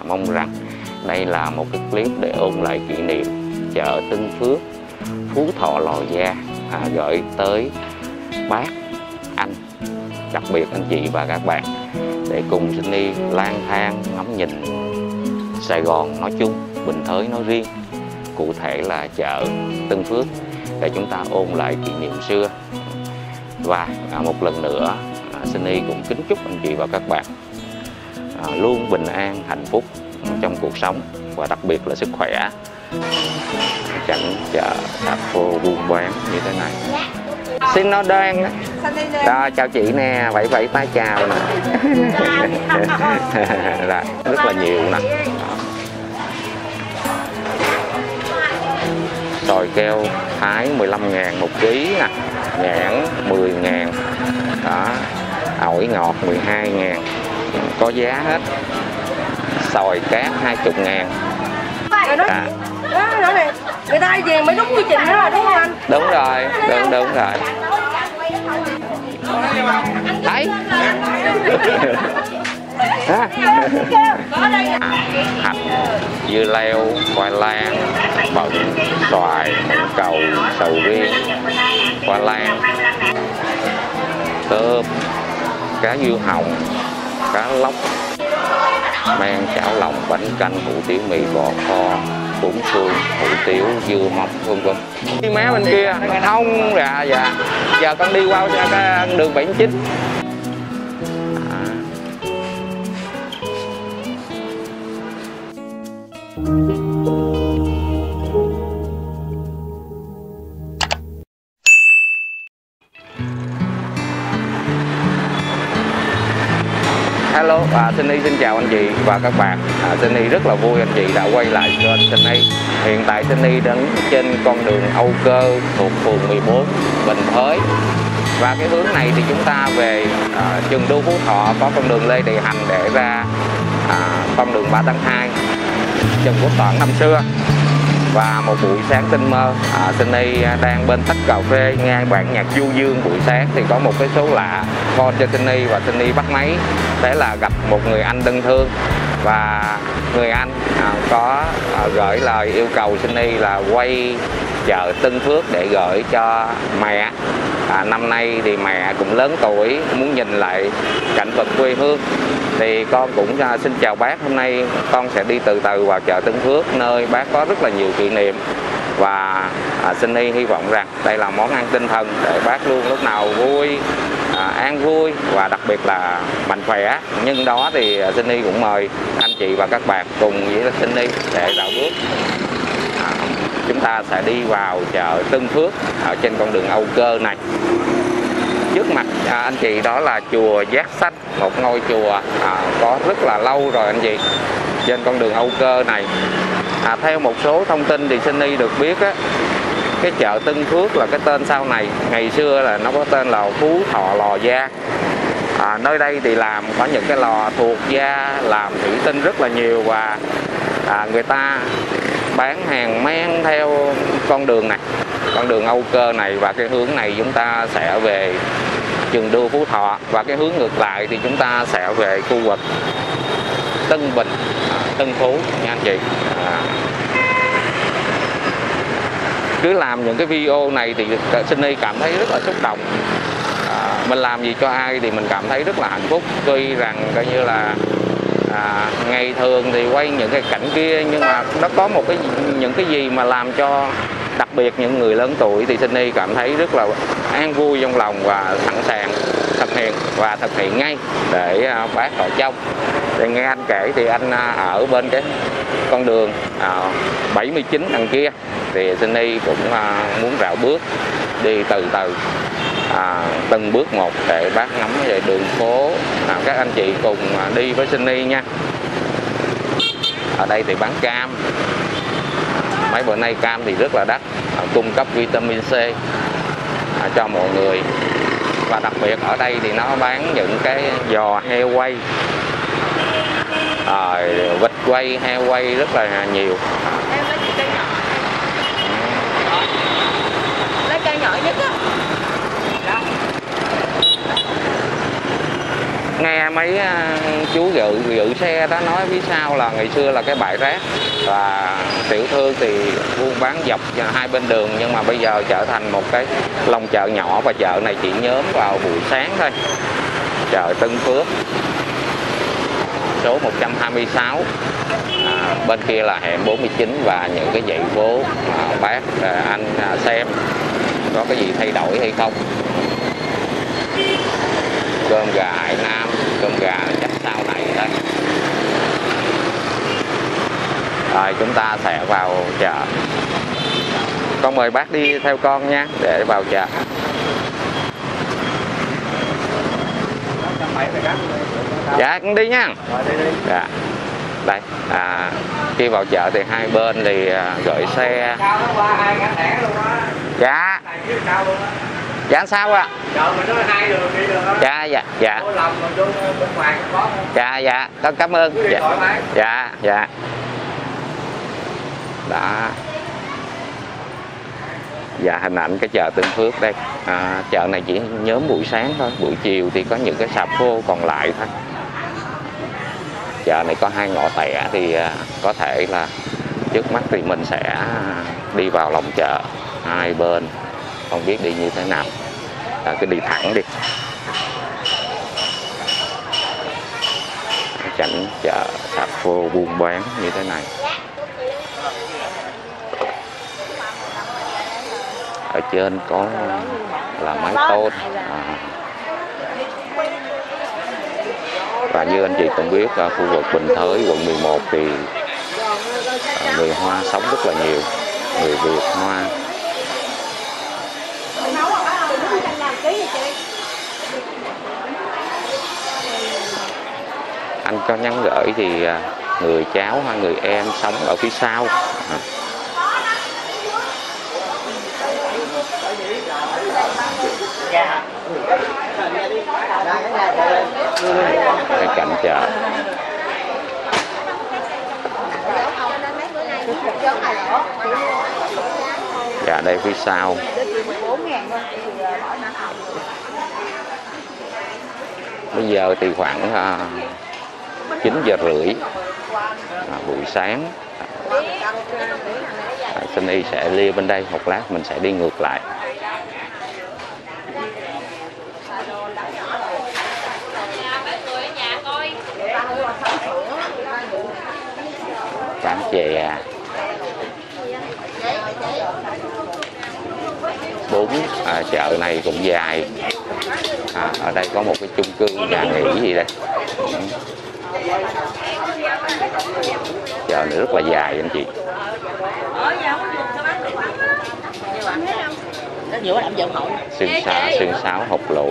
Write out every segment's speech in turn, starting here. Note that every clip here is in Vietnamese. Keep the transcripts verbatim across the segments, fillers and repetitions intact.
mong rằng đây là một cái clip để ôn lại kỷ niệm chợ Tân Phước, Phú Thọ, Lò Gia, à, gửi tới bác, anh, đặc biệt anh chị và các bạn, để cùng Sunny lang thang ngắm nhìn Sài Gòn nói chung, Bình Thới nói riêng, cụ thể là chợ Tân Phước, để chúng ta ôn lại kỷ niệm xưa. Và à, một lần nữa à, Sunny cũng kính chúc anh chị và các bạn à, luôn bình an, hạnh phúc trong cuộc sống, và đặc biệt là sức khỏe, chẳng chợ tạp phố buôn bán như thế này. Xin nó đoan á. Đó, chào chị nè, vẫy vẫy tay chào nè. Là rất là nhiều nè. Sòi keo Thái mười lăm ngàn một ký nè, nhãn mười ngàn, đó, ổi ngọt mười hai ngàn, có giá hết. Sòi cát hai mươi ngàn. À. Đó, đó này, người ta về mới đúng quy trình đó là đúng không anh? Đúng rồi, đúng đúng rồi. Thấy. À, hành, dưa leo, khoai lang, bận, xoài, cầu, sầu riêng, khoai lang, tôm, cá diêu hồng, cá lóc, men, chảo lòng, bánh canh, hủ tiếu mì, bò kho, bún xương, hủ tiếu, dưa mắm, vân vân. Đi má bên kia không, dạ dạ. Giờ con đi qua cái đường bảy mươi chín. Hello, à, Sunny xin chào anh chị và các bạn. à, Sunny rất là vui anh chị đã quay lại kênh Sunny. Hiện tại Sunny đứng trên con đường Âu Cơ thuộc phường mười bốn, Bình Thới. Và cái hướng này thì chúng ta về à, Trường Đua Phú Thọ có con đường Lê Thị Hành để ra à, con đường Ba Tháng hai, Trần Quốc Toản năm xưa. Và một buổi sáng tinh mơ, à, Sunny đang bên tách cà phê nghe bản nhạc du dương buổi sáng thì có một cái số lạ call cho Sunny, và Sunny bắt máy. Thế là gặp một người anh đơn thương, và người anh à, có à, gửi lời yêu cầu Sunny là quay chợ Tân Phước để gửi cho mẹ. À, năm nay thì mẹ cũng lớn tuổi, muốn nhìn lại cảnh vật quê hương. Thì con cũng uh, xin chào bác. Hôm nay con sẽ đi từ từ vào chợ Tân Phước, nơi bác có rất là nhiều kỷ niệm. Và uh, Sunny hy vọng rằng đây là món ăn tinh thần để bác luôn lúc nào vui, uh, an vui và đặc biệt là mạnh khỏe. Nhưng đó thì uh, Sunny cũng mời anh chị và các bạn cùng với Sunny để dạo bước. Uh, chúng ta sẽ đi vào chợ Tân Phước ở trên con đường Âu Cơ này. Trước mặt à, anh chị đó là chùa Giác Sách, một ngôi chùa à, có rất là lâu rồi anh chị, trên con đường Âu Cơ này. à, Theo một số thông tin thì Sunny được biết á, cái chợ Tân Phước là cái tên sau này, ngày xưa là nó có tên là Phú Thọ Lò Gia. à, Nơi đây thì làm có những cái lò thuộc da, làm thủy tinh rất là nhiều, và à, người ta bán hàng men theo con đường này, con đường Âu Cơ này. Và cái hướng này chúng ta sẽ về Trường Đua Phú Thọ, và cái hướng ngược lại thì chúng ta sẽ về khu vực Tân Bình, Tân Phú nha anh chị. à, Cứ làm những cái video này thì Sunny cảm thấy rất là xúc động. à, Mình làm gì cho ai thì mình cảm thấy rất là hạnh phúc. Tuy rằng coi như là À, ngày thường thì quay những cái cảnh kia, nhưng mà nó có một cái những cái gì mà làm cho đặc biệt những người lớn tuổi thì Sunny cảm thấy rất là an vui trong lòng, và sẵn sàng thực hiện và thực hiện ngay để uh, bác họ trông. Thì nghe anh kể thì anh uh, ở bên cái con đường uh, bảy mươi chín đằng kia, thì Sunny cũng uh, muốn rảo bước đi từ từ, À, từng bước một để bác ngắm về đường phố. à, Các anh chị cùng à, đi với Sunny nha. Ở đây thì bán cam. Mấy bữa nay cam thì rất là đắt, à, cung cấp vitamin C à, cho mọi người. Và đặc biệt ở đây thì nó bán những cái giò heo quay, à, vịt quay, heo quay rất là nhiều. Em lấy cây nhỏ. Lấy cây nhỏ nhất á. nghe mấy chú dự dự xe đó nói phía sau là ngày xưa là cái bãi rác và tiểu thương thì buôn bán dọc hai bên đường, nhưng mà bây giờ trở thành một cái lòng chợ nhỏ và chợ này chỉ nhóm vào buổi sáng thôi. Chợ Tân Phước số một trăm hai mươi sáu, à, bên kia là hẻm bốn mươi chín và những cái dãy phố à, bác à, anh à, xem có cái gì thay đổi hay không. Cơm gà Hải Nam, cơm gà chắc sau này đây. Rồi chúng ta sẽ vào chợ. Con mời bác đi theo con nha để vào chợ. Dạ con đi nha. Dạ. Đây, à, khi vào chợ thì hai bên thì à, gửi xe. Dạ. Dạ sao ạ? Chợ mình nói hai đường đi được không? Dạ dạ dạ. Dạ dạ, con cảm ơn. Dạ dạ dạ. Đó. Dạ, hình ảnh cái chợ Tân Phước đây. À, chợ này chỉ nhóm buổi sáng thôi, buổi chiều thì có những cái sạp khô còn lại thôi. Chợ này có hai ngõ tẻ thì à, có thể là trước mắt thì mình sẽ đi vào lòng chợ hai bên, không biết đi như thế nào. À, cứ đi thẳng đi. Cảnh chợ sạp khô buôn bán như thế này. Ở trên có là mái tôn. À. Và như anh chị cũng biết, khu vực Bình Thới, quận mười một thì người Hoa sống rất là nhiều, người Việt Hoa. Anh có nhắn gửi thì người cháu hay người em sống ở phía sau. À. Cái cảnh chợ. Dạ đây phía sau. Bây giờ thì khoảng uh, chín giờ rưỡi à, buổi sáng. À, Sunny sẽ lia bên đây, một lát mình sẽ đi ngược lại. Quán chè. Bốn à, chợ này cũng dài. À, ở đây có một cái chung cư nhà nghỉ gì đây. Chợ này rất là dài anh chị. Xương xào, xương sáo, hột lựu.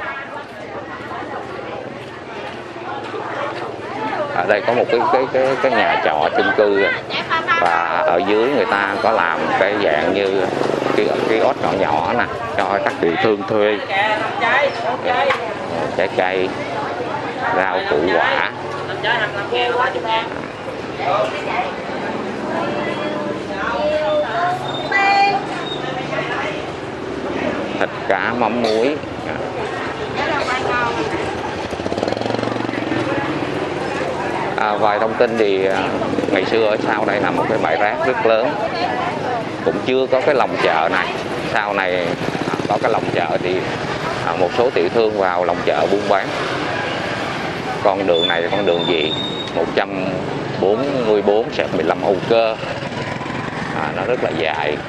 Ở đây có một cái cái cái cái nhà trọ chung cư và ở dưới người ta có làm cái dạng như cái cái ốt nhỏ nhỏ nè cho các tiểu thương thuê. Trái cây, rau củ quả. Thịt cá mắm muối. À, vài thông tin thì à, ngày xưa ở sau đây là một cái bãi rác rất lớn, cũng chưa có cái lòng chợ này. Sau này à, có cái lòng chợ thì à, một số tiểu thương vào lòng chợ buôn bán. Con đường này là con đường gì? một trăm bốn mươi bốn xẹt mười lăm Âu Cơ. À, nó rất là dài.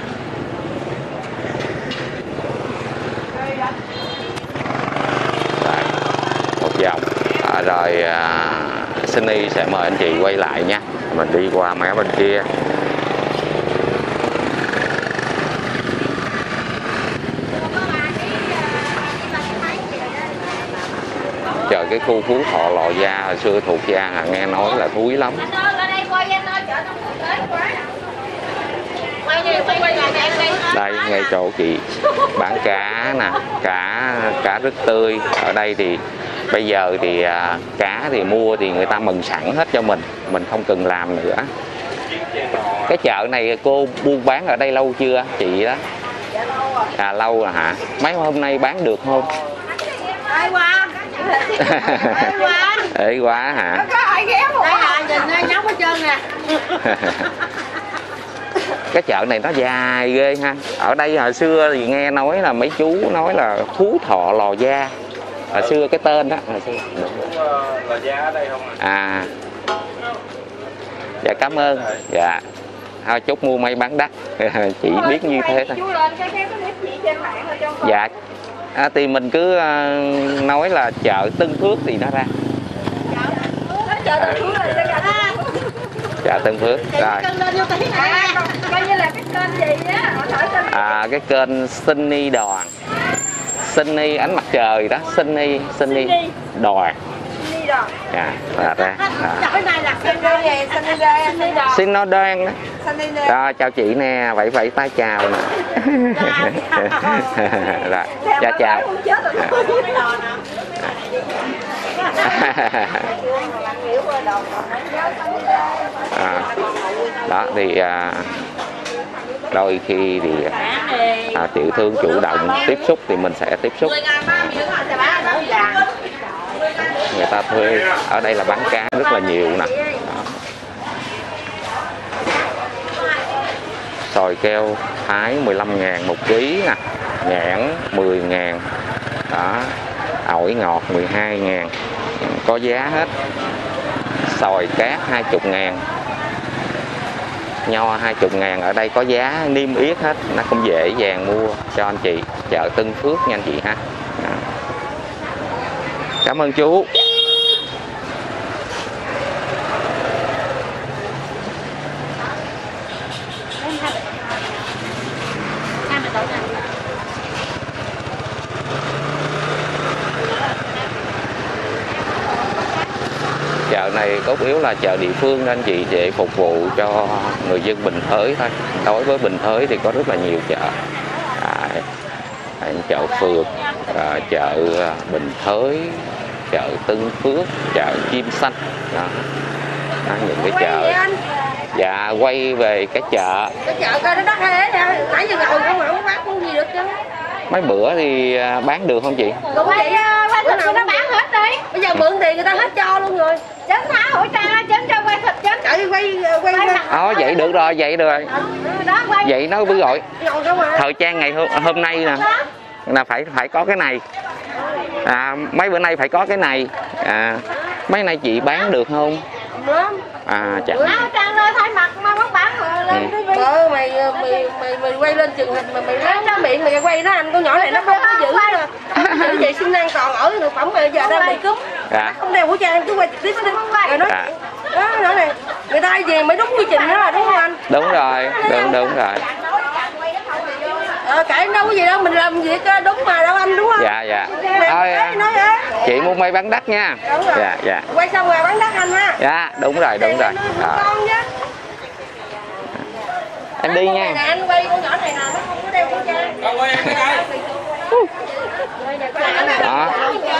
Đây, một vòng. À, rồi à, Sunny sẽ mời anh chị quay lại nha. Mình đi qua mé bên kia. Trời, cái khu Phú Thọ Lò Gia hồi xưa thuộc Gia à, nghe nói là thúi lắm. Đây ngay chỗ chị bán cá nè, cá cá rất tươi. Ở đây thì bây giờ thì à, cá thì mua thì người ta mừng sẵn hết cho mình, mình không cần làm nữa. Cái chợ này cô buôn bán ở đây lâu chưa chị đó? À lâu rồi hả? Mấy hôm nay bán được không? Ê quá hả? Có ai ghé một ai nhìn nó nhóc hết trơn nè. Cái chợ này nó dài ghê ha. Ở đây hồi xưa thì nghe nói là mấy chú nói là Phú Thọ Lò Da. Hồi xưa cái tên đó. Hồi xưa. Lò Da ở đây không à? À. Dạ cảm ơn. Dạ. Thôi chúc mua may bán đắt. Chị biết như thế thôi. Dạ. À, thì mình cứ uh, nói là chợ Tân Phước thì nó ra. Chợ Tân Phước là ra. Chợ Tân Phước rồi. Coi như là cái kênh gì á, họ hỏi kênh. À cái kênh Sunny Đoàn. Sunny ánh mặt trời đó, Sunny Sunny Đoàn. Sunny Đoàn. Dạ, là ra. Cái này là Sunny gì? Sunny Đoàn. Xin nó đoan đó. Sunny Đoàn. Rồi chào chị nè, vẫy vẫy tay chào nè. Rồi, dạ chào. À, đó thì à, đôi khi thì à, tiểu thương chủ động tiếp xúc thì mình sẽ tiếp xúc. Người ta thuê ở đây là bán cá rất là nhiều nè. Sòi keo Thái mười lăm ngàn một ký nè, nhãn mười ngàn đó, ổi ngọt mười hai ngàn, có giá hết. Sòi cát hai mươi ngàn, nho hai mươi ngàn, ở đây có giá niêm yết hết, nó không dễ dàng mua cho anh chị. Chợ Tân Phước nha anh chị ha. Đó. Cảm ơn chú. Chợ này cốt yếu là chợ địa phương nên anh chị, để phục vụ cho người dân Bình Thới thôi. Đối với Bình Thới thì có rất là nhiều chợ. À, chợ Phượt, à, chợ Bình Thới, chợ Tân Phước, chợ Chim Xanh. Đó. Đó, những cái chợ. Dạ quay về cái chợ. Cái chợ coi nó đắt thế nha. Nãy giờ ngồi không mà không bán cũng gì được chứ. Mấy bữa thì bán được không chị? Đúng vậy, quay thịt nó bán hết đi. Bây giờ mượn tiền người ta hết cho luôn rồi. Chấn tháo hỏi tra, chấn cho quay thịt, chấn chạy quay quay quay. Ờ vậy được rồi, vậy được rồi. Đó, quay. Vậy nó mới gọi. À. Thời trang ngày hôm, hôm nay nè là phải phải có cái này. À, mấy bữa nay phải có cái này. À, mấy nay chị bán được không? À chẳng. Áo trang nơi thay mặt mà bán bán lên ti vi. Ờ mày mày mày mày quay lên truyền hình mà mày lấy nó miệng mày quay nó, anh con nhỏ này nó không có giữ rồi. Giữ vậy sinh năng còn ở thực phẩm bây giờ đang bị cúm. Dạ. Không đeo khẩu trang cứ quay trực tiếp đi. Rồi nó. Dạ. Đó nhỏ này. Người ta gì mới đúng quy trình đó là đúng không anh? Đúng rồi, đúng đúng rồi. Ờ cãi đâu có gì đâu, mình làm việc đúng mà đâu anh, đúng không? Dạ dạ. Thôi nói chị mua may bán đắt nha. Đúng rồi. Dạ dạ. Quay xong rồi bán đắt anh ha. Dạ đúng rồi, đúng rồi. À. Em đi nha. Anh quay con nhỏ này nè, nó không có đeo khẩu trang. Con quay em cái Đó.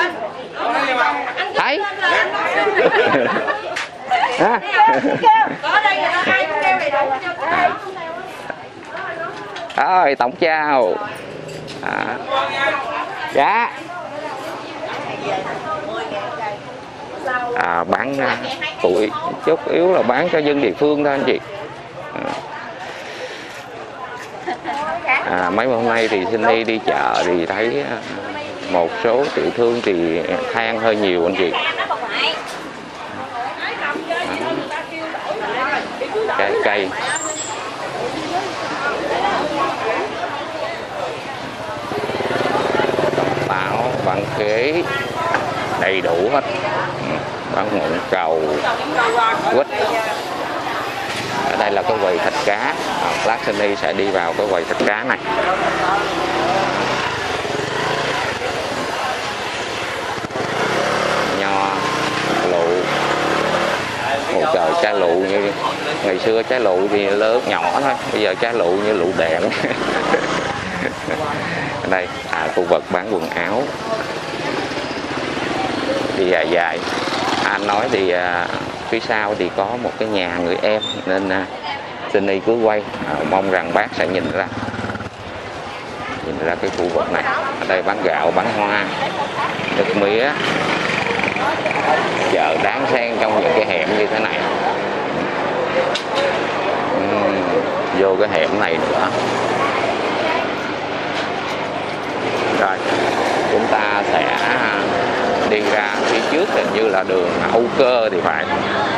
Thấy. À. Có đây là ai cũng đeo đầy đủ cho. Rồi tổng chào. À. Dạ. À, bán tuổi chút yếu là bán cho dân địa phương thôi anh chị. À, mấy hôm nay thì xin đi đi chợ thì thấy một số tiểu thương thì than hơi nhiều anh chị. Trái cây. Táo, bán khế đầy đủ hết. Bán mụn cầu, quýt. Ở đây là cái quầy thịt cá. À, lát Sunny sẽ đi vào cái quầy thịt cá này. Nho, lụ. Ôi trời, trái lụ như ngày xưa trái lụ thì lớn nhỏ thôi, bây giờ trái lụ như lụ đèn. Ở đây à, khu vực bán quần áo. Đi dài dài. Anh nói thì à, phía sau thì có một cái nhà người em nên à, Sunny cứ quay, à, mong rằng bác sẽ nhìn ra nhìn ra cái khu vực này. Ở đây bán gạo, bán hoa, nước mía, chợ đáng xen trong những cái hẻm như thế này. uhm, vô cái hẻm này nữa. Rồi chúng ta sẽ đi ra phía trước, hình như là đường Âu Cơ thì phải.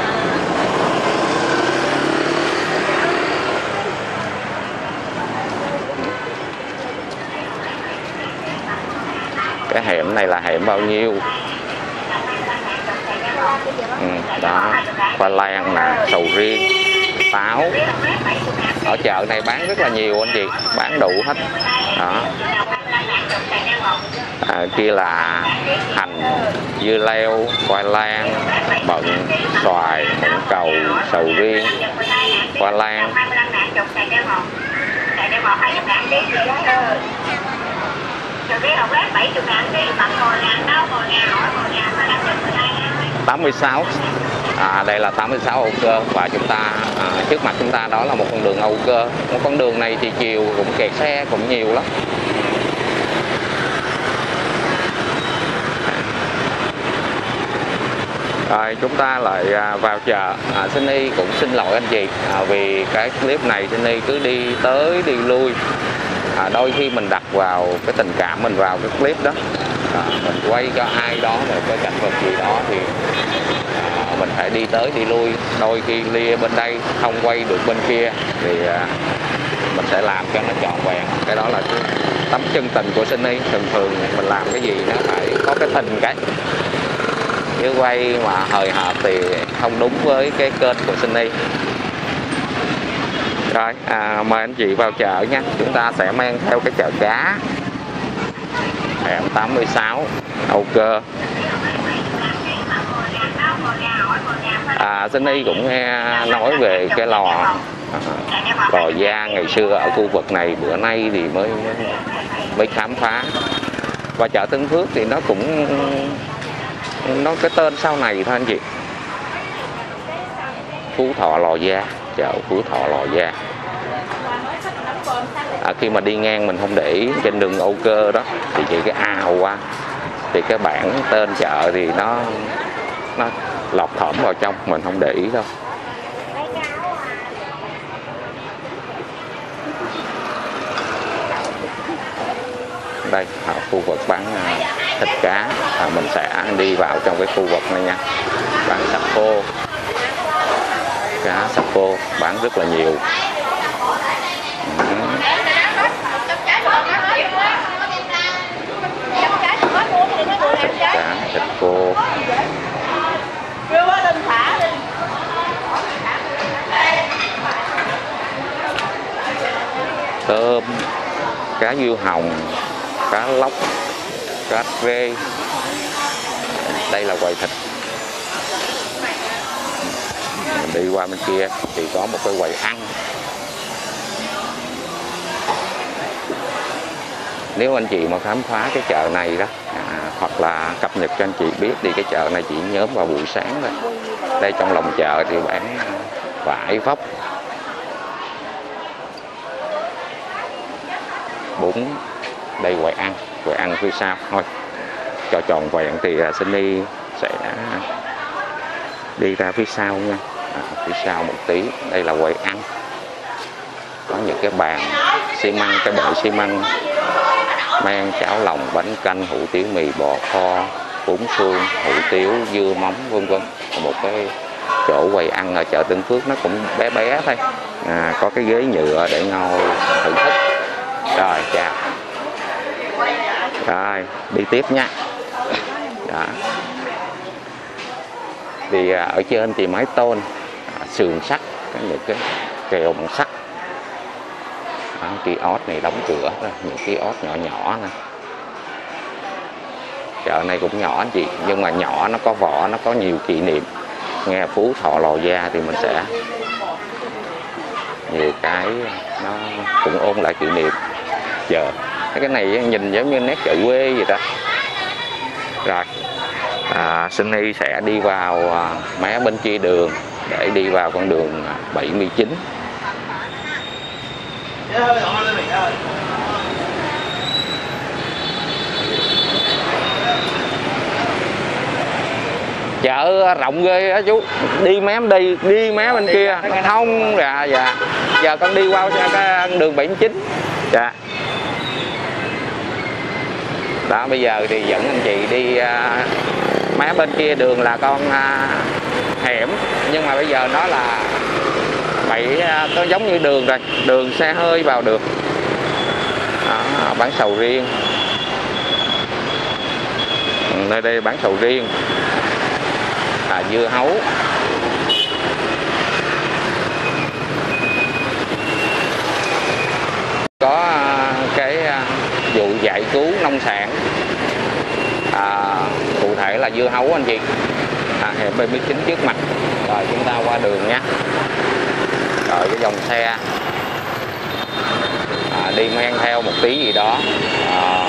Cái hẻm này là hẻm bao nhiêu? Ừ, đó, khoai lang nè, sầu riêng, táo. Ở chợ này bán rất là nhiều anh chị, bán đủ hết. Đó. À, kia là hành, dưa leo, khoai lang, bận, xoài, mận cầu, sầu riêng, khoai lang. tám mươi sáu. À, đây là tám mươi sáu Âu Cơ và chúng ta à, trước mặt chúng ta đó là một con đường Âu Cơ. Một con đường này thì chiều cũng kẹt xe cũng nhiều lắm. Rồi chúng ta lại vào chợ. à, Sunny cũng xin lỗi anh chị à, vì cái clip này Sunny cứ đi tới đi lui. à, Đôi khi mình đặt vào cái tình cảm mình vào cái clip đó, à, mình quay cho ai đó một cái cảnh vật gì đó thì à, mình phải đi tới đi lui. Đôi khi lia bên đây không quay được bên kia thì à, mình sẽ làm cho nó trọn vẹn. Cái đó là cái tấm chân tình của Sunny. Thường thường mình làm cái gì nó phải có cái tình cái, chứ quay mà hời hợt thì không đúng với cái kênh của Sunny. Rồi à, mời anh chị vào chợ nha. Chúng ta sẽ mang theo cái chợ cá hẻm tám mươi sáu Âu Cơ. à, Sunny cũng nghe nói về cái lò à, lò da ngày xưa ở khu vực này, bữa nay thì mới mới, mới khám phá. Và chợ Tân Phước thì nó cũng nó cái tên sau này thôi anh chị. Phú Thọ lò da, chợ Phú Thọ lò da. À, khi mà đi ngang mình không để ý trên đường Âu Cơ đó thì chỉ cái ào qua thì cái bảng tên chợ thì nó nó lọt thỏm vào trong, mình không để ý đâu. Đây ở khu vực bán thịt cá, à, mình sẽ đi vào trong cái khu vực này nha. Bán sắp khô, cá sắp khô bán rất là nhiều. Cá thịt khô, tôm, cá diêu hồng, cá lóc, cá rê. Đây là quầy thịt. Mình đi qua bên kia thì có một cái quầy ăn. Nếu anh chị mà khám phá cái chợ này đó, à, hoặc là cập nhật cho anh chị biết thì cái chợ này chỉ nhóm vào buổi sáng thôi. Đây trong lòng chợ thì bán vải vóc, bún. Đây quầy ăn, quầy ăn phía sau thôi. Cho tròn vẹn thì Sunny sẽ đi ra phía sau nha. À, phía sau một tí, đây là quầy ăn. Có những cái bàn xi măng, cái bệ xi măng, men, cháo lòng, bánh canh, hủ tiếu mì, bò kho, bún xương, hủ tiếu, dưa mắm, vân vân. Một cái chỗ quầy ăn ở chợ Tân Phước nó cũng bé bé thôi. À, có cái ghế nhựa để ngồi thưởng thức. Rồi chào. Rồi đi tiếp nha. Đó. Thì à, ở trên thì mái tôn, à, sườn sắt, có những cái kèo bằng sắt. Kiosk này đóng cửa rồi, những kiosk nhỏ nhỏ nè. Chợ này cũng nhỏ anh chị, nhưng mà nhỏ nó có vỏ, nó có nhiều kỷ niệm. Nghe Phú Thọ lò da thì mình sẽ nhiều cái nó cũng ôn lại kỷ niệm. Giờ cái này nhìn giống như nét chợ quê vậy đó. Rồi à, Sunny sẽ đi vào à, mé bên kia đường để đi vào con đường bảy mươi chín. chợ rộng ghê á chú, đi mé đi đi mé bên kia không. Dạ dạ giờ con đi qua cái đường bảy chín. Dạ đó, bây giờ thì dẫn anh chị đi à, mé bên kia đường là con à, hẻm, nhưng mà bây giờ nó là bảy, nó giống như đường rồi, đường xe hơi vào được. Đó, bán sầu riêng, nơi đây bán sầu riêng, à, dưa hấu, có à, cái à, vụ giải cứu nông sản, à, cụ thể là dưa hấu anh chị. À, hẻm bảy mươi chín trước mặt. Rồi chúng ta qua đường nhé. Rồi cái dòng xe à, đi men theo một tí gì đó, à,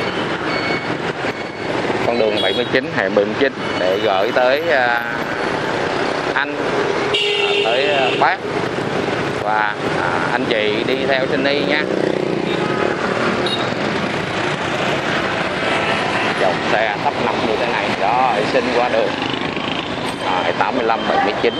con đường bảy mươi chín, hẻm bảy mươi chín để gửi tới à, anh, à, tới à, bác và à, anh chị đi theo Sunny nha. Dòng xe tấp nập như thế này đó, xin qua đường à, tám mươi lăm bảy mươi chín.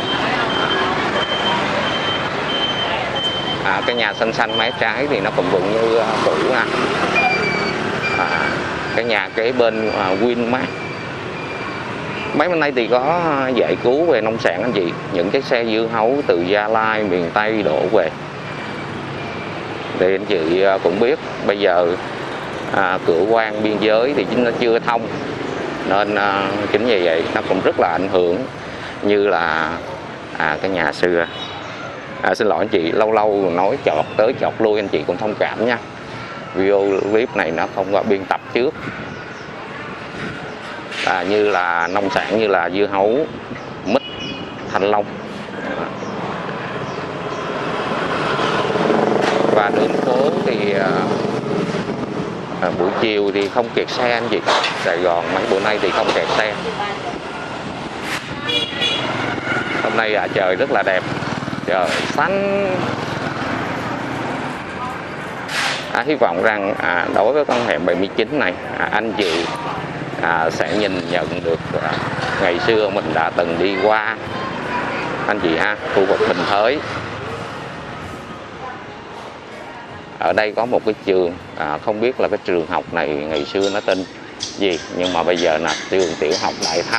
À, cái nhà xanh xanh mé trái thì nó cũng vẫn như cũ nè. À, cái nhà kế bên à, Winmart. Mấy bên đây thì có giải cứu về nông sản anh chị, những cái xe dưa hấu từ Gia Lai miền Tây đổ về. Thì anh chị cũng biết bây giờ à, cửa quan biên giới thì chính nó chưa thông, nên à, chính vì vậy nó cũng rất là ảnh hưởng. Như là à, cái nhà xưa, à, xin lỗi anh chị, lâu lâu nói chọt tới chọt lui, anh chị cũng thông cảm nha. Video clip này nó không có biên tập trước. À, như là nông sản như là dưa hấu, mít, thanh long. Và đường phố thì à, à, buổi chiều thì không kẹt xe anh chị. Sài Gòn mấy bữa nay thì không kẹt xe. Hôm nay à, trời rất là đẹp, trời xanh. À, hy vọng rằng à, đối với con hẻm bảy mươi chín này, à, anh chị à, sẽ nhìn nhận được à, ngày xưa mình đã từng đi qua anh chị ha. Khu vực Bình Thới, ở đây có một cái trường, à, không biết là cái trường học này ngày xưa nó tên gì, nhưng mà bây giờ là trường tiểu học Đại Thanh.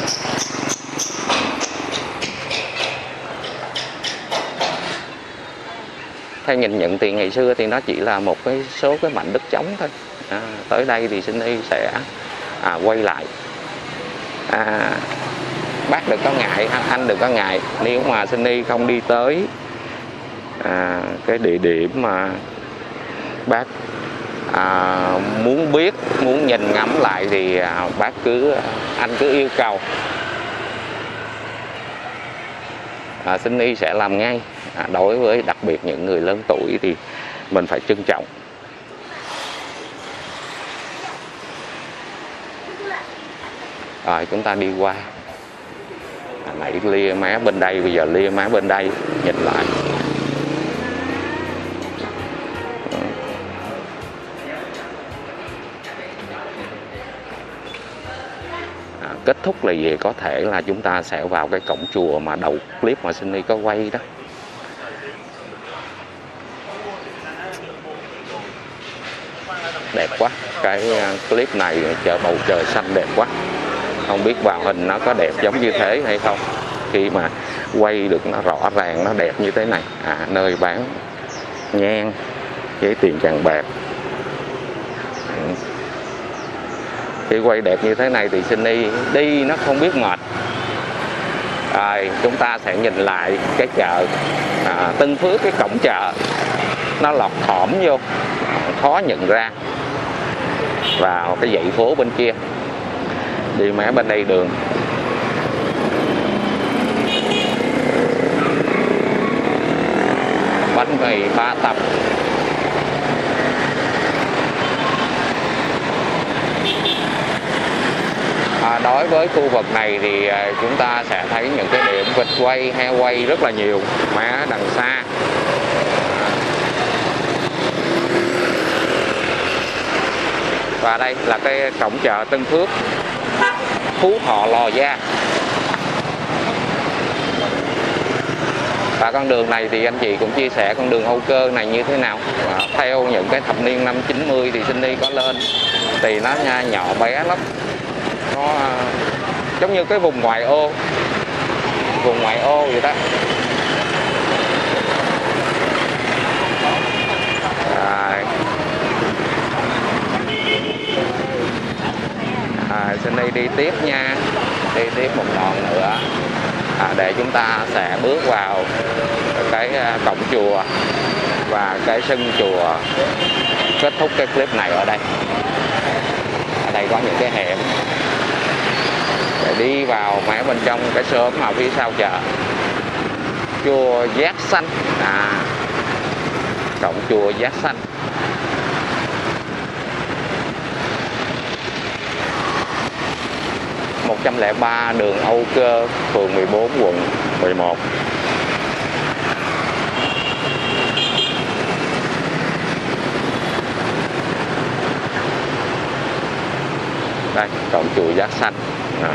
Theo nhìn nhận thì ngày xưa thì nó chỉ là một cái số cái mảnh đất trống thôi. À, tới đây thì Sunny sẽ à, quay lại. À, bác đừng có ngại, anh đừng có ngại nếu mà Sunny không đi tới à, cái địa điểm mà bác à, muốn biết, muốn nhìn ngắm lại thì à, bác cứ anh cứ yêu cầu, à, Sunny sẽ làm ngay. À, đối với đặc biệt những người lớn tuổi thì mình phải trân trọng. Rồi chúng ta đi qua. À, nãy lia má bên đây, bây giờ lia má bên đây, nhìn lại. À, kết thúc là gì? Có thể là chúng ta sẽ vào cái cổng chùa mà đầu clip mà Sunny có quay đó. Đẹp quá, cái clip này chợ bầu trời xanh đẹp quá. Không biết vào hình nó có đẹp giống như thế hay không, khi mà quay được nó rõ ràng, nó đẹp như thế này. À, nơi bán nhang, giấy tiền chàng bạc. Khi quay đẹp như thế này thì Sunny đi nó không biết mệt. Rồi chúng ta sẽ nhìn lại cái chợ à, Tân Phước, cái cổng chợ nó lọt thỏm vô, khó nhận ra. Vào cái dãy phố bên kia, đi mé bên đây đường. Bánh mì Ba Tập. À, đối với khu vực này thì à, chúng ta sẽ thấy những cái điểm vịt quay, heo quay rất là nhiều má đằng xa. Và đây là cái cổng chợ Tân Phước, Phú Thọ Lò Gia. Và con đường này thì anh chị cũng chia sẻ con đường Âu Cơ này như thế nào. Và theo những cái thập niên năm chín mươi thì Sunny có lên thì nó nhỏ bé lắm, nó giống như cái vùng ngoại ô, vùng ngoại ô vậy đó. À, à, Sunny đi tiếp nha, đi tiếp một đoạn nữa à, để chúng ta sẽ bước vào cái cổng chùa và cái sân chùa, kết thúc cái clip này ở đây. Ở đây có những cái hẻm để đi vào mé bên trong cái xóm mà phía sau chợ, chùa Giác Xanh. À, cổng chùa Giác Xanh. một trăm lẻ ba đường Âu Cơ, phường mười bốn, quận mười một. Đây, cổng chùa Giác Xanh. À.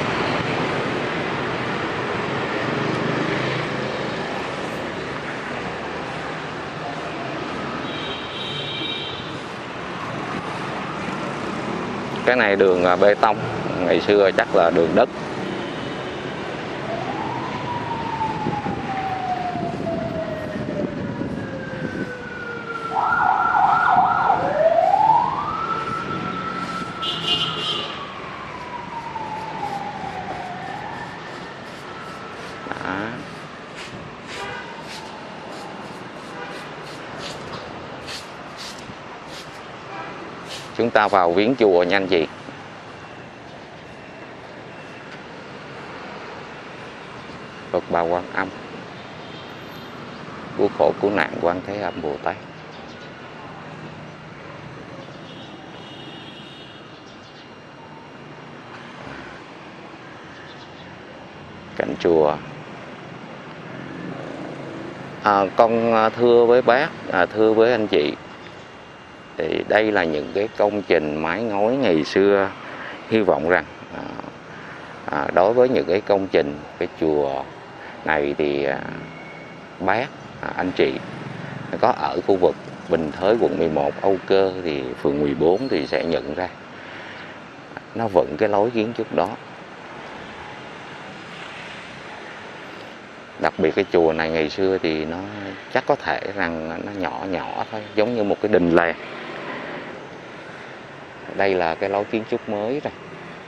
Cái này đường bê tông, ngày xưa chắc là đường đất. Đó. Chúng ta vào viếng chùa nha anh chị. Phật Bà Quan Âm, cứu khổ cứu nạn Quan Thế Âm Bồ Tát. Cạnh chùa. À, con thưa với bác, à, thưa với anh chị, thì đây là những cái công trình mái ngói ngày xưa. Hy vọng rằng à, à, đối với những cái công trình cái chùa này thì à, bác, à, anh chị có ở khu vực Bình Thới, quận mười một, Âu Cơ thì phường mười bốn thì sẽ nhận ra nó vẫn cái lối kiến trúc đó. Đặc biệt cái chùa này ngày xưa thì nó chắc có thể rằng nó nhỏ nhỏ thôi, giống như một cái đình làng. Đây là cái lối kiến trúc mới rồi.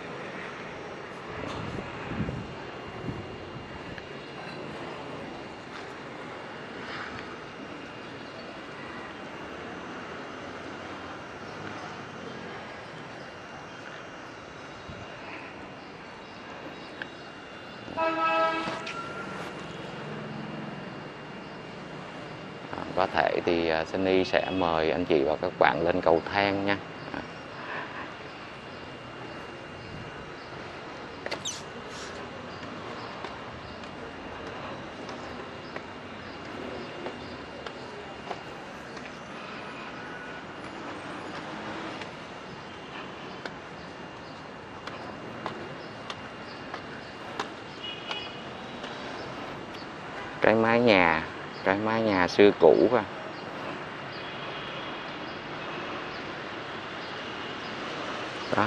Có thể thì Sunny sẽ mời anh chị và các bạn lên cầu thang nha. Cái mái nhà, cái mái nhà xưa cũ à. Đó.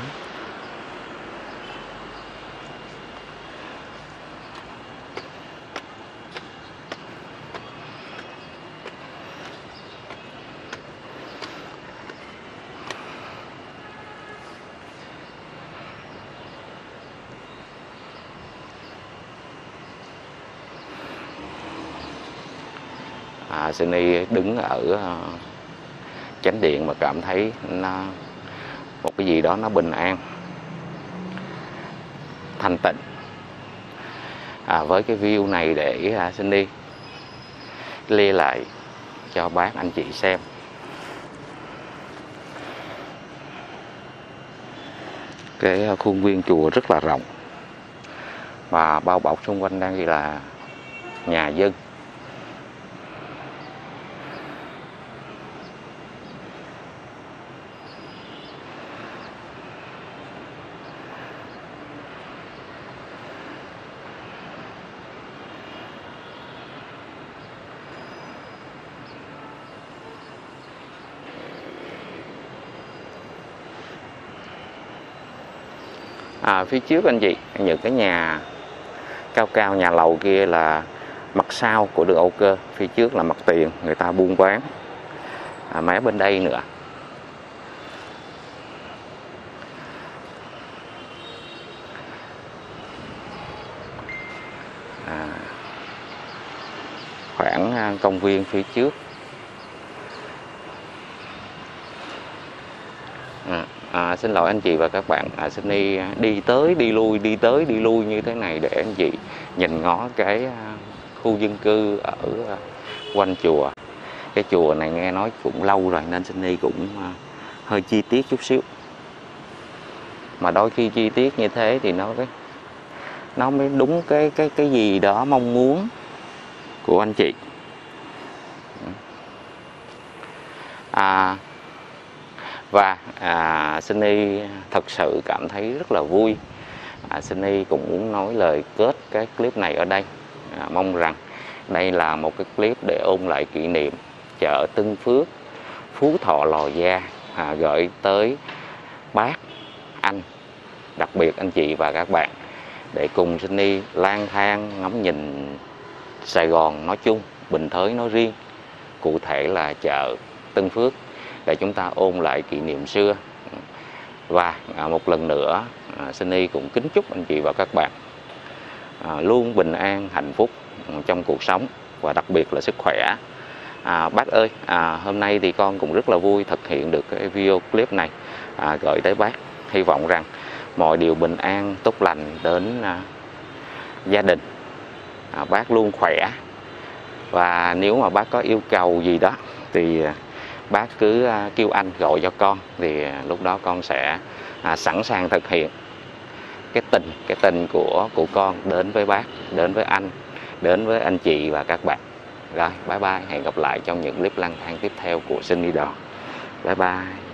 À, Sunny đứng ở uh, chánh điện mà cảm thấy nó một cái gì đó nó bình an, thanh tịnh. À, với cái view này để uh, Sunny lia lại cho bác anh chị xem. Cái uh, khuôn viên chùa rất là rộng và bao bọc xung quanh đang là nhà dân. À, phía trước anh chị, những cái nhà cao cao, nhà lầu kia là mặt sau của đường Âu Cơ, phía trước là mặt tiền người ta buôn bán. À, mé bên đây nữa. À, khoảng công viên phía trước. À, à, xin lỗi anh chị và các bạn, à, xin đi đi tới đi lui đi tới đi lui như thế này để anh chị nhìn ngó cái khu dân cư ở quanh chùa. Cái chùa này nghe nói cũng lâu rồi nên xin đi cũng hơi chi tiết chút xíu, mà đôi khi chi tiết như thế thì nó cái nó mới đúng cái cái cái gì đó mong muốn của anh chị. À, và à, Sunny thật sự cảm thấy rất là vui. à, Sunny cũng muốn nói lời kết cái clip này ở đây. à, Mong rằng đây là một cái clip để ôn lại kỷ niệm chợ Tân Phước, Phú Thọ, Lò Gia, à, gửi tới bác, anh, đặc biệt anh chị và các bạn, để cùng Sunny lang thang ngắm nhìn Sài Gòn nói chung, Bình Thới nói riêng, cụ thể là chợ Tân Phước, để chúng ta ôn lại kỷ niệm xưa. Và à, một lần nữa à, Sunny cũng kính chúc anh chị và các bạn à, luôn bình an, hạnh phúc trong cuộc sống và đặc biệt là sức khỏe. à, Bác ơi, à, hôm nay thì con cũng rất là vui thực hiện được cái video clip này à, gửi tới bác. Hy vọng rằng mọi điều bình an, tốt lành đến à, gia đình, à, bác luôn khỏe. Và nếu mà bác có yêu cầu gì đó thì bác cứ à, kêu anh gọi cho con, thì à, lúc đó con sẽ à, sẵn sàng thực hiện cái tình cái tình của của con đến với bác, đến với anh, đến với anh chị và các bạn. Rồi, bye bye, hẹn gặp lại trong những clip lang thang tiếp theo của Sunny Đò. Bye bye.